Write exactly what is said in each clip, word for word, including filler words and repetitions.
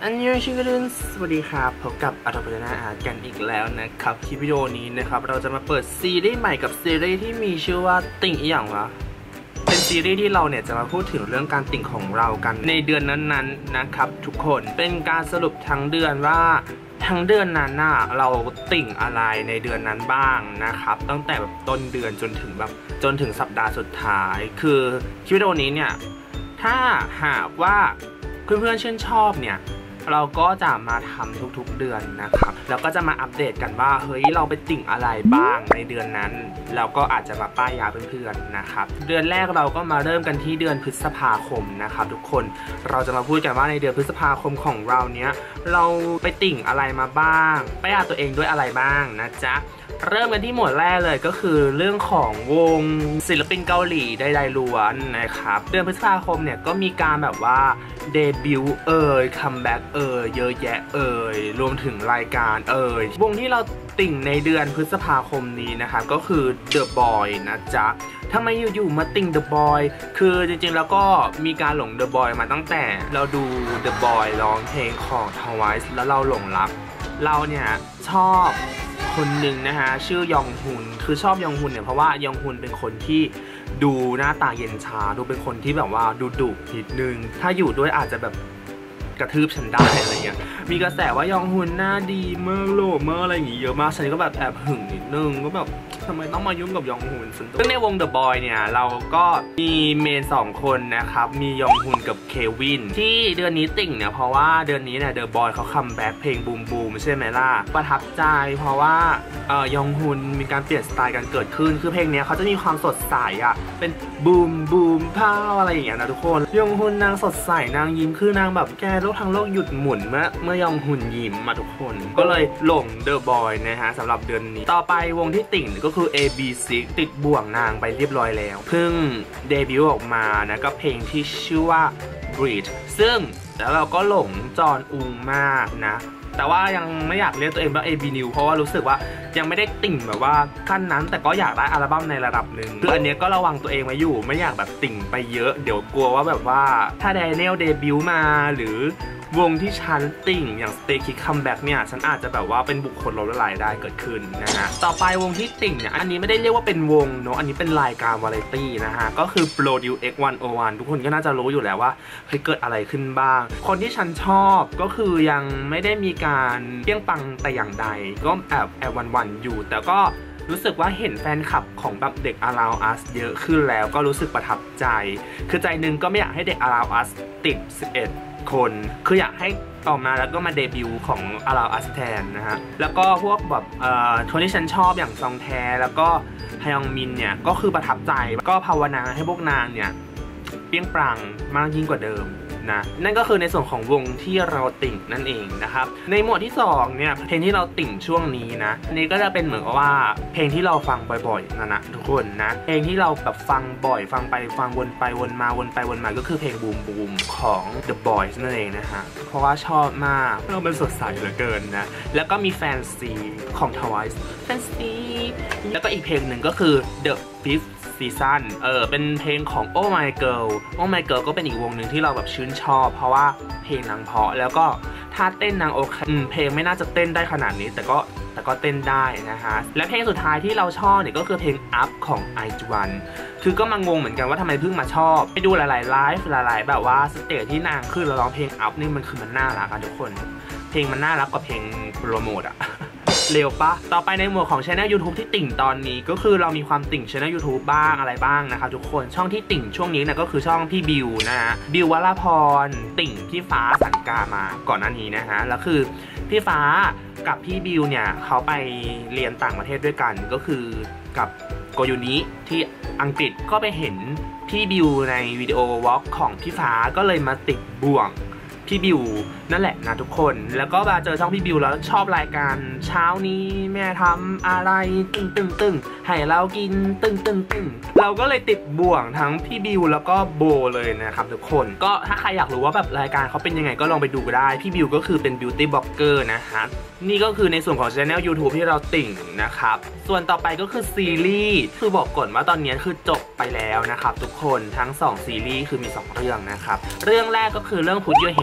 อันยองชิครุนสวัสดีครับพบกับอัตโนมัติอาร์ตกันอีกแล้วนะครับคลิปวิดีโอนี้นะครับเราจะมาเปิดซีรีส์ใหม่กับซีรีส์ที่มีชื่อว่าติ่งอีหยังวะเป็นซีรีส์ที่เราเนี่ยจะมาพูดถึงเรื่องการติ่งของเรากันในเดือนนั้นๆ น, นนะครับทุกคนเป็นการสรุปทั้งเดือนว่าทั้งเดือนนั้นน่ะเราติ่งอะไรในเดือนนั้นบ้างนะครับตั้งแต่แบบต้นเดือนจนถึงแบบจนถึงสัปดาห์สุดท้ายคือคลิปวิดีโอนี้เนี่ยถ้าหากว่าเพื่อนๆชื่นชอบเนี่ยเราก็จะมาทำทุกๆเดือนนะครับแล้วก็จะมาอัปเดตกันว่าเฮ้ยเราไปติ่งอะไรบ้างในเดือนนั้นเราก็อาจจะมาป้ายยาเพื่อนๆนะครับเดือนแรกเราก็มาเริ่มกันที่เดือนพฤษภาคมนะครับทุกคนเราจะมาพูดกันว่าในเดือนพฤษภาคมของเราเนี้ยเราไปติ่งอะไรมาบ้างป้ายยาตัวเองด้วยอะไรบ้างนะจ๊ะเริ่มกันที่หมวดแรกเลยก็คือเรื่องของวงศิลปินเกาหลีใดๆล้วนนะครับเดือนพฤษภาคมเนี่ยก็มีการแบบว่าเดบิวต์เอ่ยคัมแบ็กเอ่ยเยอะแยะเอ่ยรวมถึงรายการเอ่ยวงที่เราติ่งในเดือนพฤษภาคมนี้นะครับก็คือ The Boy นะจ๊ะทำไมอยู่ๆมาติ่ง The Boy คือจริงๆแล้วก็มีการหลง The Boy มาตั้งแต่เราดู The Boy ร้องเพลงของ ทวายส์ แล้วเราหลงรักเราเนี่ยชอบคนหนึ่งนะฮะชื่อยองฮุนคือชอบยองฮุนเนี่ยเพราะว่ายองฮุนเป็นคนที่ดูหน้าตาเย็นชาดูเป็นคนที่แบบว่าดูดุนิดนึงถ้าอยู่ด้วยอาจจะแบบกระทืบฉันได้อะไรเงี้ยมีกระแสว่ายองฮุนหน้าดีมากโลภมากอะไรอย่างงี้เยอะมากฉันก็แบบแอบหึงนิดนึงก็แบบทำไมต้องมายุ่งกับยองฮุนซึ่งในวง The Boy เนี่ยเราก็มีเมนสองคนนะครับมียองฮุนกับเควินที่เดือนนี้ติ่งเนี่ยเพราะว่าเดือนนี้เนี่ย The Boy เขาคัมแบ็คเพลงบูมบูมใช่ไหมล่ะประทับใจเพราะว่าเอ่อยองฮุนมีการเปลี่ยนสไตล์กันเกิดขึ้นคือเพลงนี้เขาจะมีความสดใสอ่ะเป็นบูมบูมพาวอะไรอย่างเงี้ยนะทุกคนยองฮุนนางสดใสนางยิ้มคือนางแบบแกโลกทั้งโลกหยุดหมุนเมื่อเมื่อยองฮุนยิ้มมาทุกคนก็เลยหลง The Boy นะฮะสำหรับเดือนนี้ต่อไปวงที่ติ่งก็คือ เอ บี ซิก ติดบ่วงนางไปเรียบร้อยแล้วเพิ่งเดบิวต์ออกมานะก็เพลงที่ชื่อว่า Breathe ซึ่งแล้วเราก็หลงจอนอุงมากนะแต่ว่ายังไม่อยากเรียกตัวเองว่า เอ บี New เพราะว่ารู้สึกว่ายังไม่ได้ติ่งแบบว่าขั้นนั้นแต่ก็อยากได้อัลบั้มในระดับหนึ่งคืออันนี้ก็ระวังตัวเองไว้อยู่ไม่อยากแบบติ่งไปเยอะเดี๋ยวกลัวว่าแบบว่าถ้าแดเนียลเดบิวต์มาหรือวงที่ฉันติ่งอย่าง Stray Kids Comeback เนี่ยฉันอาจจะแบบว่าเป็นบุคคลล้มละลายได้เกิดขึ้นนะฮะต่อไปวงที่ติ่งเนี่ยอันนี้ไม่ได้เรียกว่าเป็นวงเนาะอันนี้เป็นรายการวาไรตี้นะฮะก็คือ Produce เอ็กซ์ หนึ่งศูนย์หนึ่ง ทุกคนก็น่าจะรู้อยู่แล้วว่าเฮ้ยเกิดอะไรขึ้นบ้างคนที่ฉันชอบก็คือยังไม่ได้มีการเปี้ยงปังแต่อย่างใดก็แอบแอบวันๆอยู่แต่ก็รู้สึกว่าเห็นแฟนคลับของแบบเด็ก Around Us เยอะขึ้นแล้วก็รู้สึกประทับใจคือใจนึงก็ไม่อยากให้เด็ก Around Us ติดสิบเอ็ดคนคืออยากให้ออกมาแล้วก็มาเดบิวต์ของ Around Us แทนนะฮะแล้วก็พวกแบบเอ่อคนที่ฉันชอบอย่างซองแทแล้วก็ฮยองมินเนี่ยก็คือประทับใจก็ภาวนาให้พวกนางเนี่ยเปรี้ยงปรั่งมากยิ่งกว่าเดิมนะนั่นก็คือในส่วนของวงที่เราติ่งนั่นเองนะครับในหมวดที่สองเนี่ยเพลงที่เราติ่งช่วงนี้นะนี่ก็จะเป็นเหมือนกับว่าเพลงที่เราฟังบ่อยๆนะนะทุกคนนะเพลงที่เราแบบฟังบ่อยฟังไปฟังวนไปวนมาวนไปวนมาก็คือเพลงบูมบูมของ The Boys นั่นเองนะฮะเพราะว่าชอบมากเราเป็นสดใสเหลือเกินนะแล้วก็มีแฟนซีของ ทวายส์ แฟนซีแล้วก็อีกเพลงหนึ่งก็คือ The Fifthซีซั่นเออเป็นเพลงของ Oh My Girl Oh My Girl ก็เป็นอีกวงหนึ่งที่เราแบบชื่นชอบเพราะว่าเพลงนางเพราะแล้วก็ท่าเต้นนางโอเคเพลงไม่น่าจะเต้นได้ขนาดนี้แต่ก็แต่ก็เต้นได้นะฮะและเพลงสุดท้ายที่เราชอบเนี่ยก็คือเพลง Up ของ ไอ วัน คือก็มางงเหมือนกันว่าทำไมเพิ่งมาชอบไปดูหลายๆไลฟ์หลายๆแบบว่าสเตจที่นางขึ้นแล้วร้องเพลง Up นี่มันคือมันน่ารักอะทุกคนเพลงมันน่ารักกว่าเพลงโปรโมทอะเร็วปะต่อไปในหมวดของ Channel YouTube ที่ติ่งตอนนี้ก็คือเรามีความติ่ง Channel YouTube บ้างอะไรบ้างนะคะทุกคนช่องที่ติ่งช่วงนี้เนี่ยก็คือช่องพี่บิวนะฮะบิววราพรติ่งพี่ฟ้าสันกามาก่อนหน้านี้นะฮะแล้วคือพี่ฟ้ากับพี่บิวเนี่ยเขาไปเรียนต่างประเทศด้วยกันก็คือกับโกยูนิที่อังกฤษก็ไปเห็นพี่บิวในวิดีโอวอล์กของพี่ฟ้าก็เลยมาติดบ่วงพี่บิวนั่นแหละนะทุกคนแล้วก็มาเจอช่องพี่บิวแล้วชอบรายการเช้านี้แม่ทำอะไรตึงตึงตึงให้เรากินตึงตึงตึงเราก็เลยติดบ่วงทั้งพี่บิวแล้วก็โบเลยนะครับทุกคนก็ถ้าใครอยากรู้ว่าแบบรายการเขาเป็นยังไงก็ลองไปดูได้พี่บิวก็คือเป็นบิวตี้บล็อกเกอร์นะฮะนี่ก็คือในส่วนของ Channel YouTube ที่เราติ่งนะครับส่วนต่อไปก็คือซีรีส์คือบอกก่อนว่าตอนนี้คือจบไปแล้วนะครับทุกคนทั้งสองซีรีส์คือมีสองเรื่องนะครับเรื่องแรกก็คือเรื่อง Put Your Head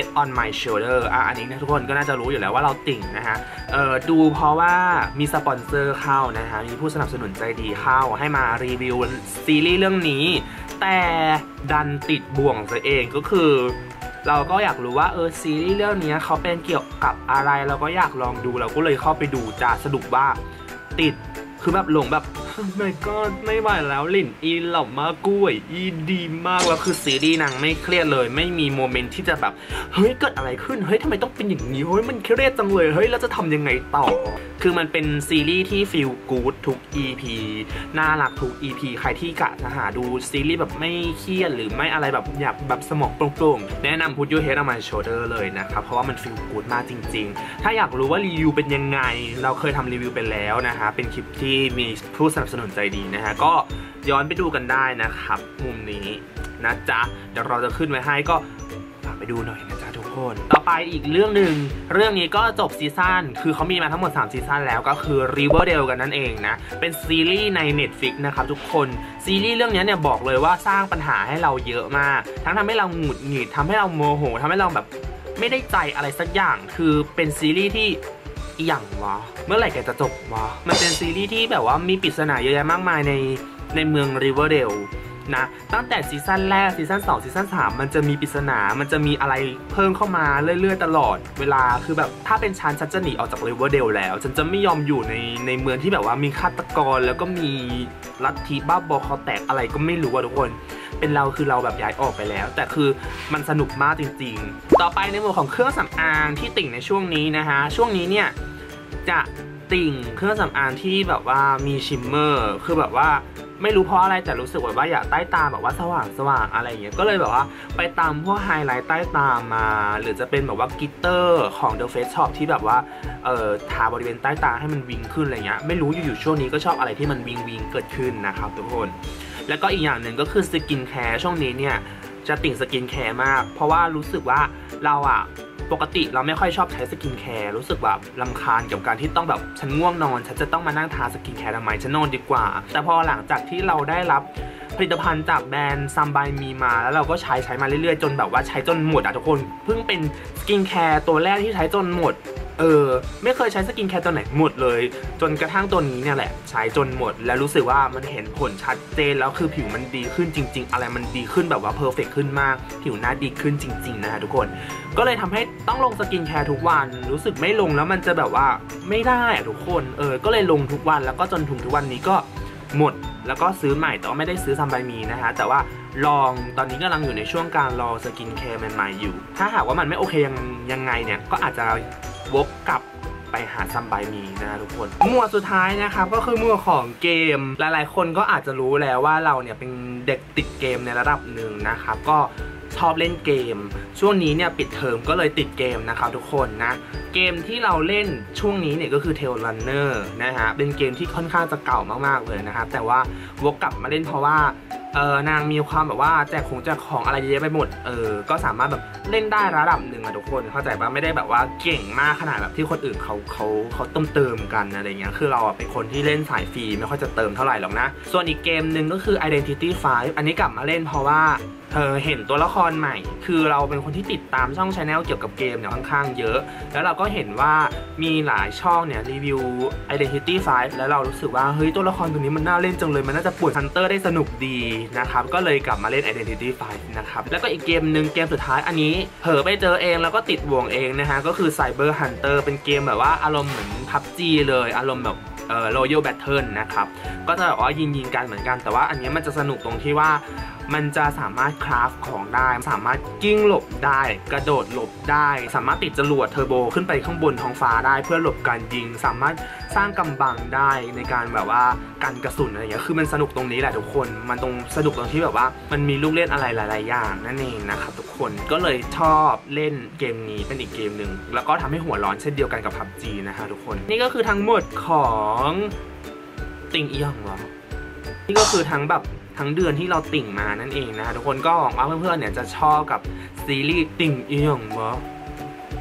Head on My Shoulder อ่ะอันนี้นะทุกคนก็น่าจะรู้อยู่แล้วว่าเราติ่งนะฮะเอ่อดูเพราะว่ามีสปอนเซอร์เข้านะฮะมีผู้สนับสนุนใจดีเข้าให้มารีวิวซีรีส์เรื่องนี้แต่ดันติดบ่วงซะเองก็คือเราก็อยากรู้ว่าเออซีรีส์เรื่องนี้เขาเป็นเกี่ยวกับอะไรเราก็อยากลองดูเราก็เลยเข้าไปดูจะสรุปว่าติดคือแบบหลงแบบไม่ก็ไม่ไหวแล้วหลินอีหล่อมากกล้วยอีดีมากแล้วคือซีรีส์นางไม่เครียดเลยไม่มีโมเมนต์ที่จะแบบเฮ้ยเกิดอะไรขึ้นเฮ้ยทำไมต้องเป็นอย่างนี้เฮ้ยมันเครียดจังเลยเฮ้ยเราจะทำยังไงต่อคือมันเป็นซีรีส์ที่ฟีลกู๊ดทุก อี พี น่ารักทุก อี พี ใครที่กะจะหาดูซีรีส์แบบไม่เครียดหรือไม่อะไรแบบอยากแบบสมองโปร่งๆแนะนำ Put Your Head on My Shoulder เลยนะครับเพราะว่ามันฟีลกู๊ดมากจริงๆถ้าอยากรู้ว่ารีวิวเป็นยังไงเราเคยทำรีวิวไปแล้วนะฮะเป็นคลิปที่มีผู้สนับสนุนใจดีนะฮะก็ย้อนไปดูกันได้นะครับมุมนี้นะจ๊ะเดี๋ยวเราจะขึ้นไว้ให้ก็ฝากไปดูหน่อยนะจ๊ะทุกคนต่อไปอีกเรื่องหนึ่งเรื่องนี้ก็จบซีซั่นคือเขามีมาทั้งหมดสามซีซั่นแล้วก็คือ Riverdale กันนั่นเองนะเป็นซีรีส์ใน Netflix นะครับทุกคนซีรีส์เรื่องนี้เนี่ยบอกเลยว่าสร้างปัญหาให้เราเยอะมากทั้งทำให้เราหงุดหงิดทำให้เราโมโหทำให้เราแบบไม่ได้ใจอะไรสักอย่างคือเป็นซีรีส์ที่อย่างวะเมื่อไหร่แกจะจบวะมันเป็นซีรีส์ที่แบบว่ามีปริศนาเยอะแยะมากมายในในเมือง Riverdale นะตั้งแต่ซีซั่นแรกซีซั่นสองซีซั่นสามมันจะมีปริศนามันจะมีอะไรเพิ่มเข้ามาเรื่อยๆตลอดเวลาคือแบบถ้าเป็นฉันฉันจะหนีออกจาก Riverdale แล้วฉันจะไม่ยอมอยู่ในในเมืองที่แบบว่ามีฆาตกรแล้วก็มีลัทธิบ้าบอคอแตกอะไรก็ไม่รู้อะทุกคนเป็นเราคือเราแบบย้ายออกไปแล้วแต่คือมันสนุกมากจริงๆต่อไปในหมวดของเครื่องสำอางที่ติ่งในช่วงนี้นะฮะช่วงนี้เนี่ยจะติ่งเครื่องสำอางที่แบบว่ามีชิมเมอร์คือแบบว่าไม่รู้เพราะอะไรแต่รู้สึกแบบว่าอยากใต้ตาแบบว่าสว่างสว่างอะไรอย่างเงี้ยก็เลยแบบว่าไปตามพวกไฮไลท์ใต้ตามาหรือจะเป็นแบบว่ากลิตเตอร์ของ The Face Shop ที่แบบว่าเอ่อทาบริเวณใต้ตาให้มันวิงขึ้นอะไรเงี้ยไม่รู้อยู่ๆช่วงนี้ก็ชอบอะไรที่มันวิงวิงเกิดขึ้นนะครับทุกคนแล้วก็อีกอย่างหนึ่งก็คือสกินแคร์ช่วงนี้เนี่ยจะติ่งสกินแคร์มากเพราะว่ารู้สึกว่าเราอะปกติเราไม่ค่อยชอบใช้สกินแคร์รู้สึกแบบรำคาญกับการที่ต้องแบบฉันง่วงนอนฉันจะต้องมานั่งทาสกินแคร์ทำไมฉันนอนดีกว่าแต่พอหลังจากที่เราได้รับผลิตภัณฑ์จากแบรนด์ซัมบายมีมาแล้วเราก็ใช้ใช้มาเรื่อยๆจนแบบว่าใช้จนหมดอะทุกคนเพิ่งเป็นสกินแคร์ตัวแรกที่ใช้จนหมดเออไม่เคยใช้สกินแคร์ตัวไหนหมดเลยจนกระทั่งตัวนี้เนี่ยแหละใช้จนหมดแล้วรู้สึกว่ามันเห็นผลชัดเจนแล้วคือผิวมันดีขึ้นจริงๆอะไรมันดีขึ้นแบบว่าเพอร์เฟคขึ้นมากผิวหน้าดีขึ้นจริงๆนะฮะทุกคนก็เลยทำให้ต้องลงสกินแคร์ทุกวันรู้สึกไม่ลงแล้วมันจะแบบว่าไม่ได้อะทุกคนเออก็เลยลงทุกวันแล้วก็จนถึงทุกวันนี้ก็หมดแล้วก็ซื้อใหม่แต่ว่าไม่ได้ซื้อซัมบายมีนะฮะแต่ว่าลองตอนนี้กำลังอยู่ในช่วงการรอสกินแคร์ใหม่ๆอยู่ถ้าหากว่ามันไม่โอเคยังยังไงเนี่ยก็อาจจะวกกลับไปหาซัมบายมีนะทุกคนหมวดสุดท้ายนะครับก็คือหมวดของเกมหลายๆคนก็อาจจะรู้แล้วว่าเราเนี่ยเป็นเด็กติดเกมในระดับหนึ่งนะครับก็ชอบเล่นเกมช่วงนี้เนี่ยปิดเทอมก็เลยติดเกมนะครับทุกคนนะเกมที่เราเล่นช่วงนี้เนี่ยก็คือ Tail Runner นะฮะเป็นเกมที่ค่อนข้างจะเก่ามากๆเลยนะครับแต่ว่าวกกลับมาเล่นเพราะว่าเออนางมีความแบบว่าแจกของแจกของอะไรเยอะไปหมดเออก็สามารถแบบเล่นได้ระดับหนึ่งอะทุกคนเข้าใจป่ะไม่ได้แบบว่าเก่งมากขนาดแบบที่คนอื่นเขาเขาเขาเติมเติมกันอะไรเงี้ยคือเราเป็นคนที่เล่นสายฟรีไม่ค่อยจะเติมเท่าไหร่หรอกนะส่วนอีกเกมหนึ่งก็คือ Identity ไฟว์ อันนี้กลับมาเล่นเพราะว่าเธอเห็นตัวละครใหม่คือเราเป็นคนที่ติดตามช่อง Channel เกี่ยวกับเกมเนี่ยค่อนข้างเยอะแล้วเราก็เห็นว่ามีหลายช่องเนี่ยรีวิว Identity ไฟว์ แล้วเรารู้สึกว่าเฮ้ยตัวละครตัวนี้มันน่าเล่นจังเลยมันน่าจะป่วน Hunter ได้สนุกดีนะครับก็เลยกลับมาเล่น Identity ไฟว์ นะครับแล้วก็อีกเกมหนึ่งเกมสุดท้ายอันนี้เผลอไปเจอเองแล้วก็ติดบ่วงเองนะฮะก็คือ Cyber Hunter เป็นเกมแบบว่าอารมณ์เหมือน พับจี เลยอารมณ์แบบเอ่อ Royal Battle นะครับก็จะแบบว่ายิงยิงกันเหมือนกันแต่ว่าอันนี้มันจะสนุกตรงที่ว่ามันจะสามารถคราฟของได้สามารถกิ้งหลบได้กระโดดหลบได้สามารถติดจรวดเทอร์โบขึ้นไปข้างบนท้องฟ้าได้เพื่อหลบการยิงสามารถสร้างกำบังได้ในการแบบว่ากันกระสุนอะไรอย่างเงี้ยคือมันสนุกตรงนี้แหละทุกคนมันตรงสนุกตรงที่แบบว่ามันมีลูกเล่นอะไรหลายๆอย่างนั่นเองนะครับทุกคนก็เลยชอบเล่นเกมนี้เป็นอีกเกมหนึ่งแล้วก็ทำให้หัวร้อนเช่นเดียวกันกับ พับจี นะคะทุกคนนี่ก็คือทั้งหมดของติ่งอีหยังเหรอนี่ก็คือทั้งแบบทั้งเดือนที่เราติ่งมานั่นเองนะทุกคนก็หวังว่าเพื่อนๆเนี่ยจะชอบกับซีรีส์ติ่งอีหยังเหรอ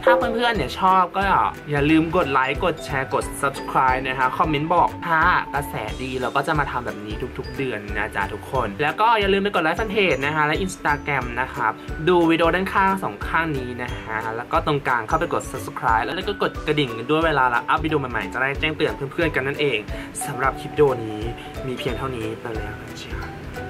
ถ้าเพื่อนๆเนี่ยชอบก็อย่าลืมกดไลค์กดแชร์กด ซับสไครบ์ นะคะคอมเมนต์บอกถ้ากระแสดีเราก็จะมาทำแบบนี้ทุกๆเดือนนะจ๊ะทุกคนแล้วก็อย่าลืมไปกดไลค์แฟนเพจนะคะและ Instagram นะครับดูวิดีโอด้านข้างสองข้างนี้นะฮะแล้วก็ตรงกลางเข้าไปกด ซับสไครบ์ แล้วก็กดกระดิ่งด้วยเวลาเราอัพวิดีโอใหม่ๆจะได้แจ้งเตือนเพื่อนๆกันนั่นเองสำหรับคลิปวิดีโอนี้มีเพียงเท่านี้ไปแล้วนะจ๊ะ